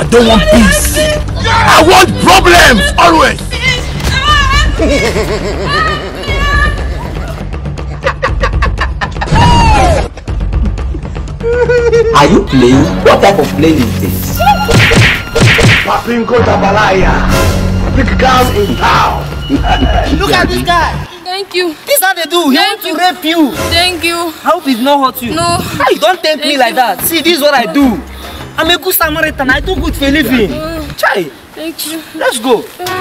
don't want peace. I want problems always. Are you playing? What type of plane is this? Papinko Tabalaya. Big girl in town. Look at this guy. Thank you. This is how they do. He wants to rape you. Thank you. I hope he's not hurt you. No. You don't tempt me like that. See, this is what I do. I'm a good Samaritan. I do good for a living. Try. Thank you. Let's go.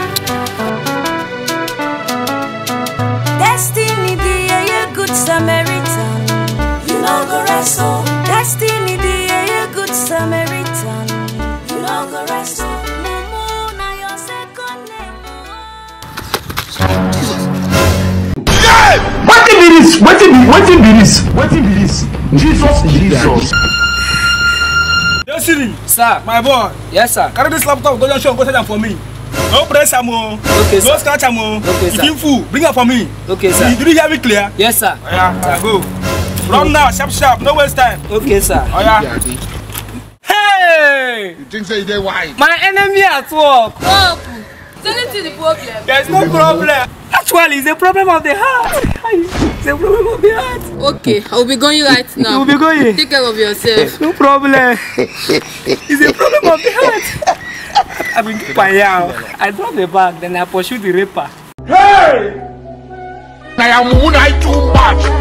Destiny be a good Samaritan. You know go rest so. Destiny be a good Samaritan. You know go rest so. Mumu na your second name. What be this? What be this? Jesus. Yo, Siri. Sir. My boy. Yes, sir. Carry this laptop, go down show, go set them for me. No press ammo. Okay, sir. No scratch ammo. Okay, sir. If you bring it for me. Okay, sir. Did you hear me clear? Yes, sir. Yeah, go. Run now, sharp, no waste time. Okay, sir. Oh yeah. Hey! You think so you dey wise? My enemy at work. Oh, tell him to the problem. There's no problem. Actually, it's a problem of the heart. It's a problem of the heart. Okay, I will be going right now. You will be going. Take care of yourself. No problem. It's a problem of the heart. I've been keeping I dropped the bag, then I pursued the raper. Hey! I am too much.